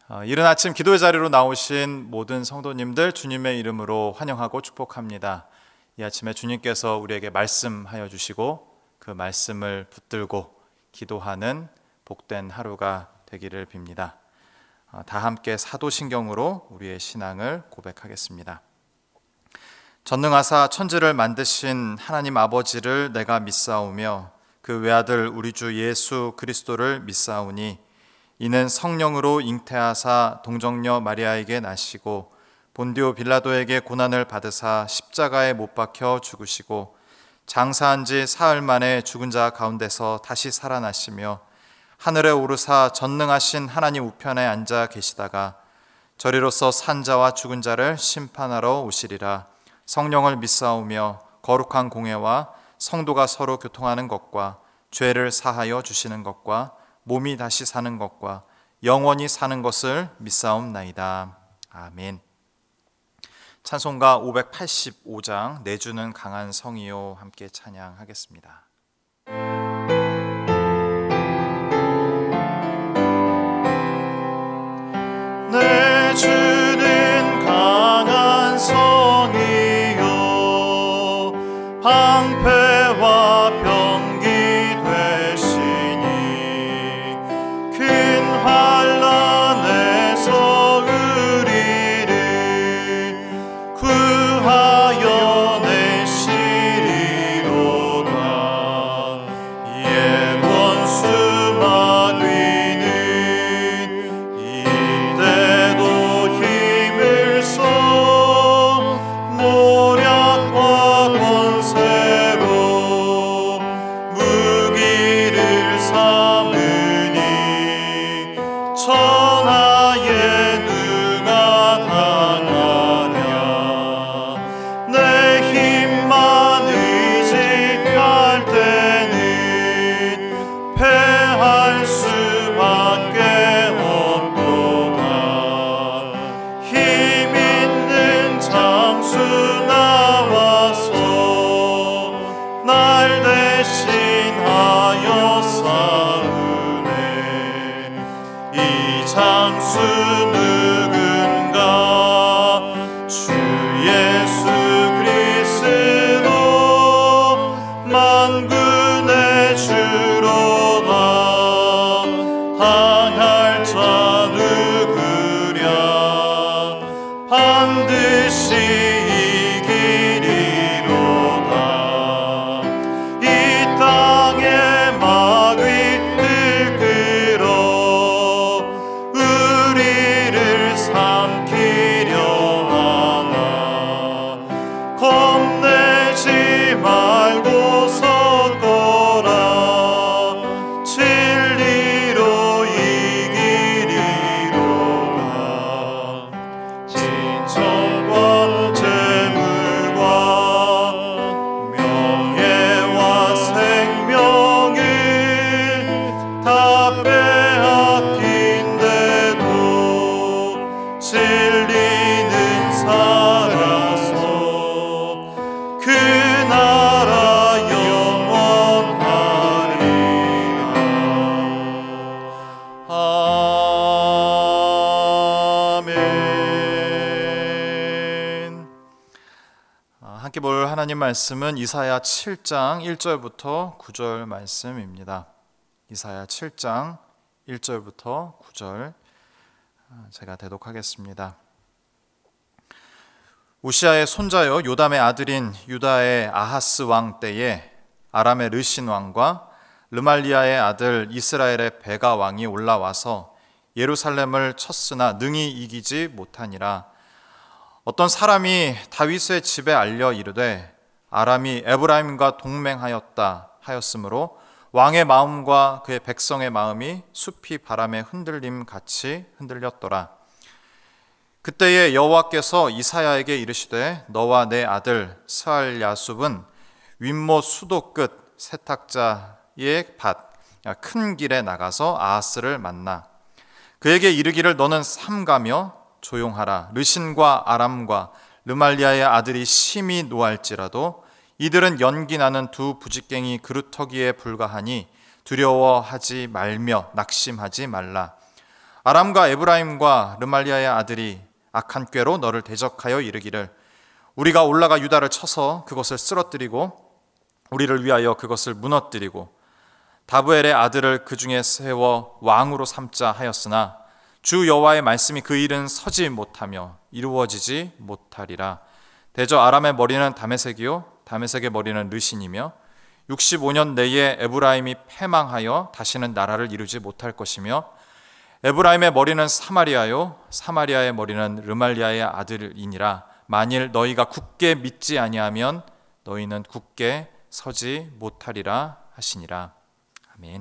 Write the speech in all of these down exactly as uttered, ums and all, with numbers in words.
어, 이른 아침 기도의 자리로 나오신 모든 성도님들 주님의 이름으로 환영하고 축복합니다. 이 아침에 주님께서 우리에게 말씀하여 주시고 그 말씀을 붙들고 기도하는 복된 하루가 되기를 빕니다. 어, 다 함께 사도신경으로 우리의 신앙을 고백하겠습니다. 전능하사 천지를 만드신 하나님 아버지를 내가 믿사오며 그 외아들 우리 주 예수 그리스도를 믿사오니 이는 성령으로 잉태하사 동정녀 마리아에게 나시고 본디오 빌라도에게 고난을 받으사 십자가에 못 박혀 죽으시고 장사한 지 사흘 만에 죽은 자 가운데서 다시 살아나시며 하늘에 오르사 전능하신 하나님 우편에 앉아 계시다가 저리로서 산 자와 죽은 자를 심판하러 오시리라. 성령을 믿사오며 거룩한 공회와 성도가 서로 교통하는 것과 죄를 사하여 주시는 것과 몸이 다시 사는 것과 영원히 사는 것을 믿사옵나이다. 아멘. 찬송가 오백팔십오 장 내주는 강한 성이요 함께 찬양하겠습니다. 내주는 강한 성이요 방패와 병기 되시니 큰 환난에서 우리를 구하여 내시리로다. 옛 원수 마귀는 이때도 힘을 써 모략과 권세로 무기를 삼으니 천하에 누가 당하랴. 내 힘만 의지할 때는 패할 수밖에 없도다. 힘 있는 장수 나와서 날 대신하여 싸우네. 이 장수 누군가 주 예수 그리스도 만군의 주로다. 당할 자 누구랴. 반드시 이기리로다. 이 땅에 마귀들 끌어 우리를 삼키려 하나. 겁내지 말고 섰거라. 진리로 이기리로다. 진정과 재물과 명예와 생명을 다 빼앗긴데도 진리는 살아서 그 나라 영원하리라. 아멘. 아, 함께 볼 하나님 말씀은 이사야 칠 장 일 절부터 구 절 말씀입니다. 이사야 칠 장 일 절부터 구 절 제가 대독하겠습니다. 우시아의 손자여 요담의 아들인 유다의 아하스 왕 때에 아람의 르신 왕과 르말리아의 아들 이스라엘의 베가 왕이 올라와서 예루살렘을 쳤으나 능히 이기지 못하니라. 어떤 사람이 다윗의 집에 알려 이르되 아람이 에브라임과 동맹하였다 하였으므로 왕의 마음과 그의 백성의 마음이 숲이 바람에 흔들림 같이 흔들렸더라. 그때에 여호와께서 이사야에게 이르시되 너와 내 아들 스알야숲은 윗못 수도 끝 세탁자의 밭 큰 길에 나가서 아하스를 만나 그에게 이르기를 너는 삼가며 조용하라. 르신과 아람과 르말리아의 아들이 심히 노할지라도 이들은 연기 나는 두 부직갱이 그루터기에 불과하니 두려워하지 말며 낙심하지 말라. 아람과 에브라임과 르말리아의 아들이 악한 꾀로 너를 대적하여 이르기를 우리가 올라가 유다를 쳐서 그것을 쓰러뜨리고 우리를 위하여 그것을 무너뜨리고 다브엘의 아들을 그 중에 세워 왕으로 삼자 하였으나 주 여호와의 말씀이 그 일은 서지 못하며 이루어지지 못하리라. 대저 아람의 머리는 다메섹이요 다메섹의 머리는 르신이며 육십오 년 내에 에브라임이 패망하여 다시는 나라를 이루지 못할 것이며 에브라임의 머리는 사마리아요 사마리아의 머리는 르말리아의 아들이니라. 만일 너희가 굳게 믿지 아니하면 너희는 굳게 서지 못하리라 하시니라. 아멘.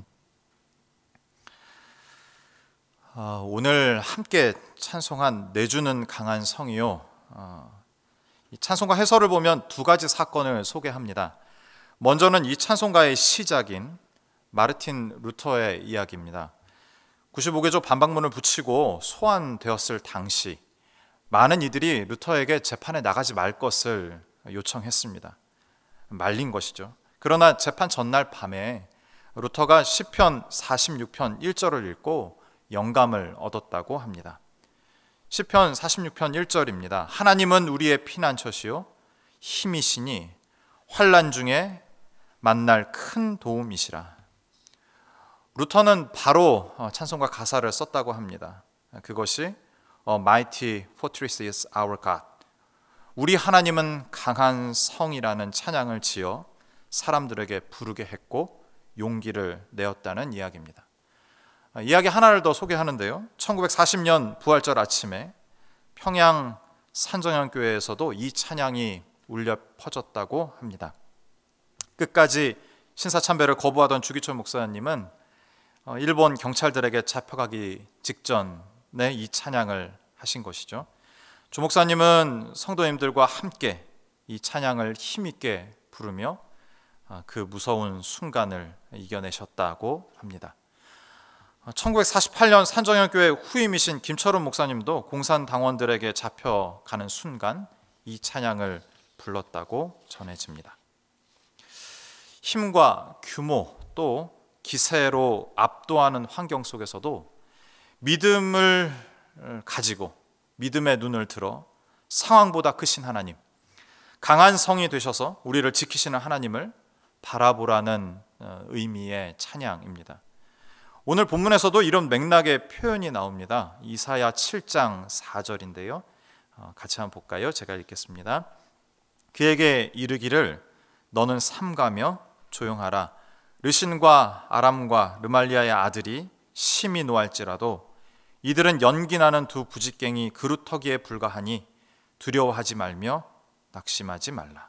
어, 오늘 함께 찬송한 내주는 강한 성이요. 어, 이 찬송가 해설을 보면 두 가지 사건을 소개합니다. 먼저는 이 찬송가의 시작인 마르틴 루터의 이야기입니다. 구십오 개조 반박문을 붙이고 소환되었을 당시 많은 이들이 루터에게 재판에 나가지 말 것을 요청했습니다. 말린 것이죠. 그러나 재판 전날 밤에 루터가 시편 사십육 편 일 절을 읽고 영감을 얻었다고 합니다. 시편 사십육 편 일 절입니다. 하나님은 우리의 피난처시요 힘이시니 환난 중에 만날 큰 도움이시라. 루터는 바로 찬송가 가사를 썼다고 합니다. 그것이 A mighty fortress is our God. 우리 하나님은 강한 성이라는 찬양을 지어 사람들에게 부르게 했고 용기를 내었다는 이야기입니다. 이야기 하나를 더 소개하는데요. 천구백사십 년 부활절 아침에 평양 산정현교회에서도 이 찬양이 울려 퍼졌다고 합니다. 끝까지 신사참배를 거부하던 주기철 목사님은 일본 경찰들에게 잡혀가기 직전에 이 찬양을 하신 것이죠. 조 목사님은 성도님들과 함께 이 찬양을 힘있게 부르며 그 무서운 순간을 이겨내셨다고 합니다. 천구백사십팔 년 산정현교회 후임이신 김철훈 목사님도 공산당원들에게 잡혀가는 순간 이 찬양을 불렀다고 전해집니다. 힘과 규모 또 기세로 압도하는 환경 속에서도 믿음을 가지고 믿음의 눈을 들어 상황보다 크신 하나님, 강한 성이 되셔서 우리를 지키시는 하나님을 바라보라는 의미의 찬양입니다. 오늘 본문에서도 이런 맥락의 표현이 나옵니다. 이사야 칠 장 사 절인데요. 같이 한번 볼까요? 제가 읽겠습니다. 그에게 이르기를 너는 삼가며 조용하라. 르신과 아람과 르말리아의 아들이 심히 노할지라도 이들은 연기나는 두 부직갱이 그루터기에 불과하니 두려워하지 말며 낙심하지 말라.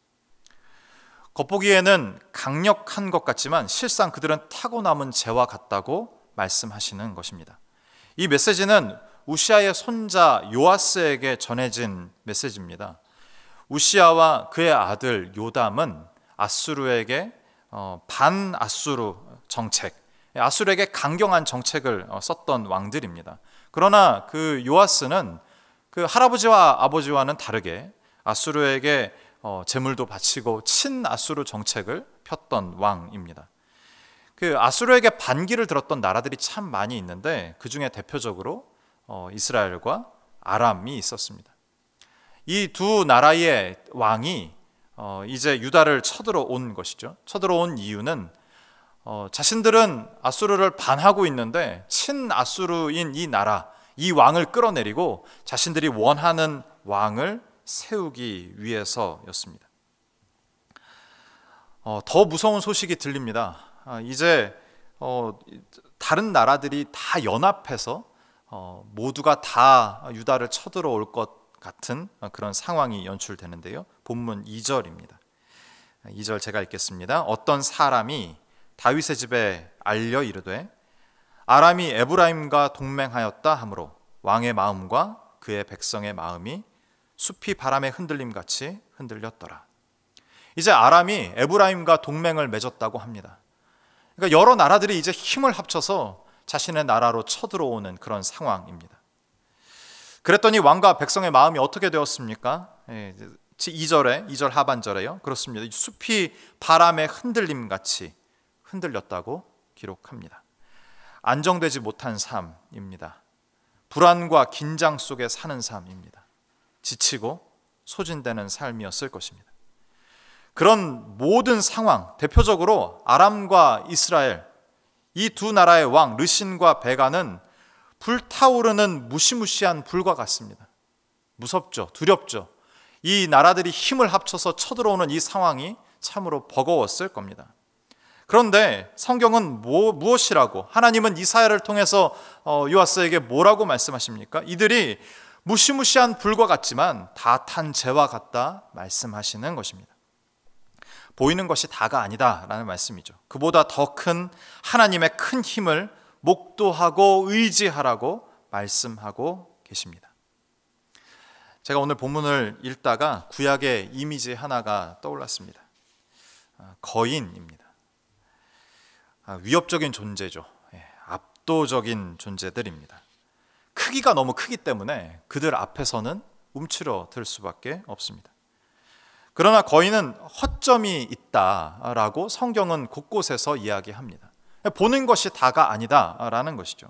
겉보기에는 강력한 것 같지만 실상 그들은 타고남은 재와 같다고 말씀하시는 것입니다. 이 메시지는 우시아의 손자 요아스에게 전해진 메시지입니다. 우시아와 그의 아들 요담은 아수르에게 반아수르 정책, 아수르에게 강경한 정책을 썼던 왕들입니다. 그러나 그 요아스는 그 할아버지와 아버지와는 다르게 아수르에게 재물도 바치고 친아수르 정책을 폈던 왕입니다. 그 아수르에게 반기를 들었던 나라들이 참 많이 있는데 그 중에 대표적으로 이스라엘과 아람이 있었습니다. 이 두 나라의 왕이 이제 유다를 쳐들어온 것이죠. 쳐들어온 이유는 자신들은 아수르를 반하고 있는데 친아수르인 이 나라, 이 왕을 끌어내리고 자신들이 원하는 왕을 세우기 위해서였습니다. 더 무서운 소식이 들립니다. 이제 다른 나라들이 다 연합해서 모두가 다 유다를 쳐들어올 것 같은 그런 상황이 연출되는데요. 본문 이 절입니다. 이 절 제가 읽겠습니다. 어떤 사람이 다윗의 집에 알려 이르되 아람이 에브라임과 동맹하였다 하므로 왕의 마음과 그의 백성의 마음이 숲이 바람에 흔들림 같이 흔들렸더라. 이제 아람이 에브라임과 동맹을 맺었다고 합니다. 그러니까 여러 나라들이 이제 힘을 합쳐서 자신의 나라로 쳐들어오는 그런 상황입니다. 그랬더니 왕과 백성의 마음이 어떻게 되었습니까? 이 절에, 이 절 하반절에요. 그렇습니다. 숲이 바람에 흔들림 같이 흔들렸다고 기록합니다. 안정되지 못한 삶입니다. 불안과 긴장 속에 사는 삶입니다. 지치고 소진되는 삶이었을 것입니다. 그런 모든 상황, 대표적으로 아람과 이스라엘, 이 두 나라의 왕 르신과 베가는 불타오르는 무시무시한 불과 같습니다. 무섭죠, 두렵죠. 이 나라들이 힘을 합쳐서 쳐들어오는 이 상황이 참으로 버거웠을 겁니다. 그런데 성경은 뭐, 무엇이라고, 하나님은 이사야를 통해서 어, 요아스에게 뭐라고 말씀하십니까? 이들이 무시무시한 불과 같지만 다 탄 재와 같다 말씀하시는 것입니다. 보이는 것이 다가 아니다라는 말씀이죠. 그보다 더 큰 하나님의 큰 힘을 목도하고 의지하라고 말씀하고 계십니다. 제가 오늘 본문을 읽다가 구약의 이미지 하나가 떠올랐습니다. 거인입니다. 위협적인 존재죠. 압도적인 존재들입니다. 크기가 너무 크기 때문에 그들 앞에서는 움츠러들 수밖에 없습니다. 그러나 거인은 허점이 있다라고 성경은 곳곳에서 이야기합니다. 보는 것이 다가 아니다라는 것이죠.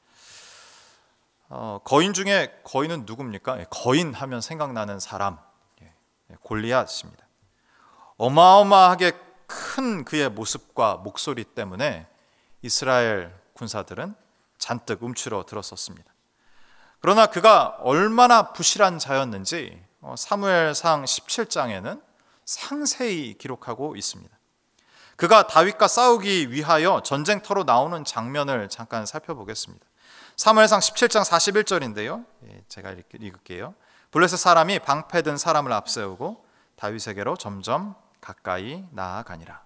어, 거인 중에 거인은 누굽니까? 거인 하면 생각나는 사람, 골리앗입니다. 어마어마하게 큰 그의 모습과 목소리 때문에 이스라엘 군사들은 잔뜩 움츠러 들었었습니다. 그러나 그가 얼마나 부실한 자였는지 사무엘상 십칠 장에는 상세히 기록하고 있습니다. 그가 다윗과 싸우기 위하여 전쟁터로 나오는 장면을 잠깐 살펴보겠습니다. 사무엘상 십칠 장 사십일 절인데요. 제가 읽을게요. 블레셋 사람이 방패 든 사람을 앞세우고 다윗에게로 점점 가까이 나아가니라.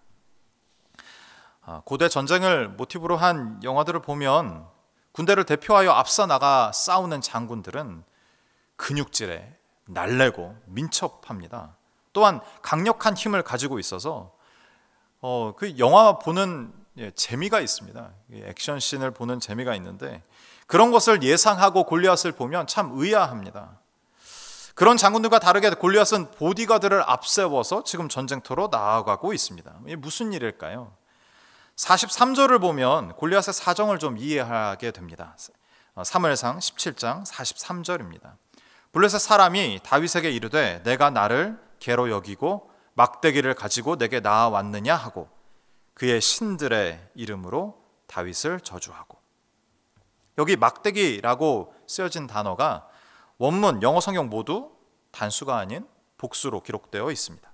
고대 전쟁을 모티브로 한 영화들을 보면 군대를 대표하여 앞서 나가 싸우는 장군들은 근육질에 날래고 민첩합니다. 또한 강력한 힘을 가지고 있어서 어, 그 영화 보는 예, 재미가 있습니다. 액션씬을 보는 재미가 있는데 그런 것을 예상하고 골리앗을 보면 참 의아합니다. 그런 장군들과 다르게 골리앗은 보디가드를 앞세워서 지금 전쟁터로 나아가고 있습니다. 이게 무슨 일일까요? 사십삼 절을 보면 골리앗의 사정을 좀 이해하게 됩니다. 사무엘상 십칠 장 사십삼 절입니다. 블레셋 사람이 다윗에게 이르되 내가 나를 개로 여기고 막대기를 가지고 내게 나아왔느냐 하고 그의 신들의 이름으로 다윗을 저주하고. 여기 막대기라고 쓰여진 단어가 원문 영어 성경 모두 단수가 아닌 복수로 기록되어 있습니다.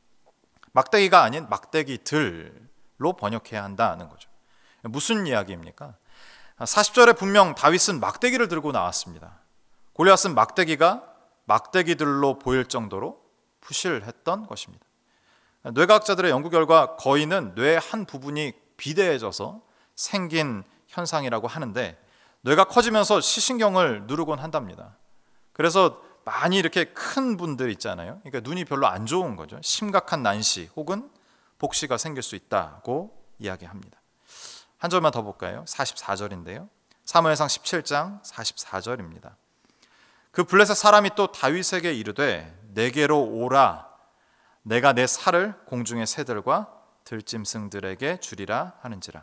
막대기가 아닌 막대기들로 번역해야 한다는 거죠. 무슨 이야기입니까? 사십 절에 분명 다윗은 막대기를 들고 나왔습니다. 골리앗은 막대기가 막대기들로 보일 정도로 부실했던 것입니다. 뇌과학자들의 연구 결과 거인은 뇌의 한 부분이 비대해져서 생긴 현상이라고 하는데 뇌가 커지면서 시신경을 누르곤 한답니다. 그래서 많이 이렇게 큰 분들 있잖아요. 그러니까 눈이 별로 안 좋은 거죠. 심각한 난시 혹은 복시가 생길 수 있다고 이야기합니다. 한 절만 더 볼까요? 사십사 절인데요. 사무엘상 십칠 장 사십사 절입니다. 그 블레셋 사람이 또 다윗에게 이르되 내게로 오라 내가 내 살을 공중의 새들과 들짐승들에게 주리라 하는지라.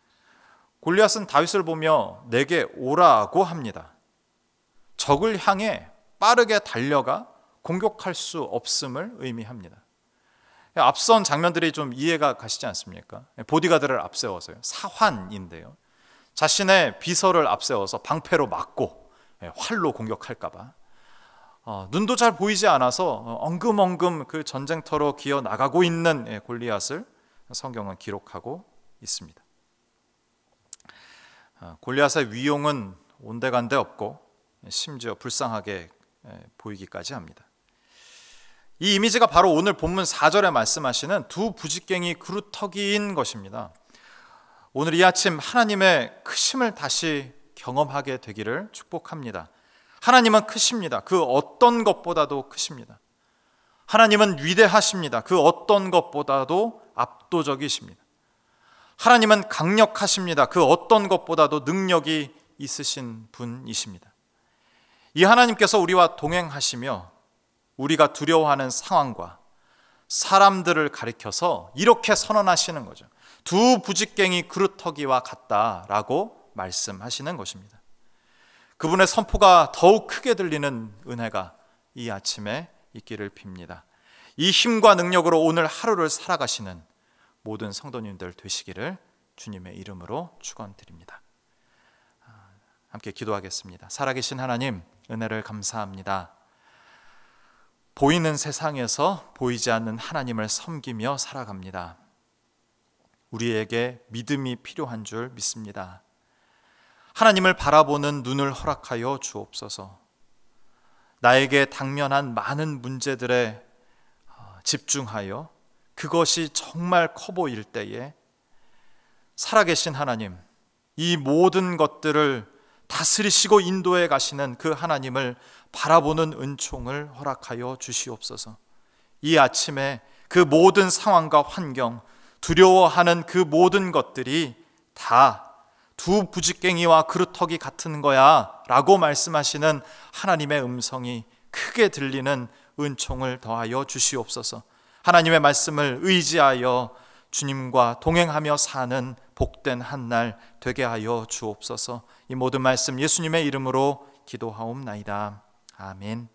골리앗은 다윗을 보며 내게 오라고 합니다. 적을 향해 빠르게 달려가 공격할 수 없음을 의미합니다. 앞선 장면들이 좀 이해가 가시지 않습니까? 보디가드를 앞세워서요. 사환인데요. 자신의 비서를 앞세워서 방패로 막고 활로 공격할까 봐 어, 눈도 잘 보이지 않아서 엉금엉금 그 전쟁터로 기어 나가고 있는 골리앗을 성경은 기록하고 있습니다. 어, 골리앗의 위용은 온데간데 없고 심지어 불쌍하게 보이기까지 합니다. 이 이미지가 바로 오늘 본문 사 절에 말씀하시는 두 부지깽이 그루터기인 것입니다. 오늘 이 아침 하나님의 크심을 다시 경험하게 되기를 축복합니다. 하나님은 크십니다. 그 어떤 것보다도 크십니다. 하나님은 위대하십니다. 그 어떤 것보다도 압도적이십니다. 하나님은 강력하십니다. 그 어떤 것보다도 능력이 있으신 분이십니다. 이 하나님께서 우리와 동행하시며 우리가 두려워하는 상황과 사람들을 가리켜서 이렇게 선언하시는 거죠. 두 부지깽이 그루터기와 같다라고 말씀하시는 것입니다. 그분의 선포가 더욱 크게 들리는 은혜가 이 아침에 있기를 빕니다. 이 힘과 능력으로 오늘 하루를 살아가시는 모든 성도님들 되시기를 주님의 이름으로 축원드립니다. 함께 기도하겠습니다. 살아계신 하나님, 은혜를 감사합니다. 보이는 세상에서 보이지 않는 하나님을 섬기며 살아갑니다. 우리에게 믿음이 필요한 줄 믿습니다. 하나님을 바라보는 눈을 허락하여 주옵소서. 나에게 당면한 많은 문제들에 집중하여 그것이 정말 커 보일 때에 살아계신 하나님, 이 모든 것들을 다스리시고 인도해 가시는 그 하나님을 바라보는 은총을 허락하여 주시옵소서. 이 아침에 그 모든 상황과 환경, 두려워하는 그 모든 것들이 다 두 부직갱이와 그루터기 같은 거야 라고 말씀하시는 하나님의 음성이 크게 들리는 은총을 더하여 주시옵소서. 하나님의 말씀을 의지하여 주님과 동행하며 사는 복된 한 날 되게 하여 주옵소서. 이 모든 말씀 예수님의 이름으로 기도하옵나이다. 아멘.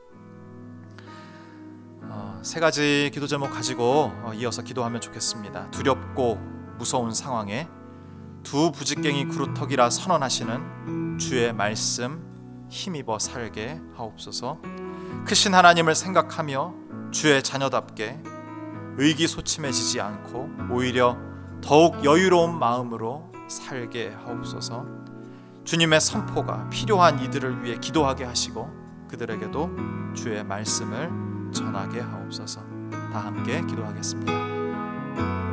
어, 세 가지 기도 제목 가지고 이어서 기도하면 좋겠습니다. 두렵고 무서운 상황에 두 부직갱이 그루터기라 선언하시는 주의 말씀 힘입어 살게 하옵소서. 크신 하나님을 생각하며 주의 자녀답게 의기소침해지지 않고 오히려 더욱 여유로운 마음으로 살게 하옵소서. 주님의 선포가 필요한 이들을 위해 기도하게 하시고 그들에게도 주의 말씀을 전하게 하옵소서. 다 함께 기도하겠습니다.